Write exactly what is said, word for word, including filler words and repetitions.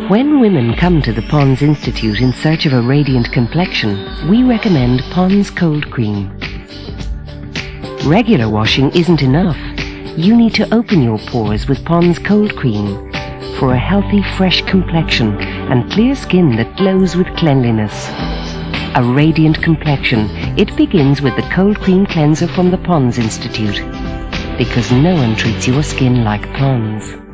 When women come to the Pond's Institute in search of a radiant complexion, we recommend Pond's Cold Cream. Regular washing isn't enough. You need to open your pores with Pond's Cold Cream for a healthy, fresh complexion and clear skin that glows with cleanliness. A radiant complexion, it begins with the Cold Cream Cleanser from the Pond's Institute, because no one treats your skin like Pond's.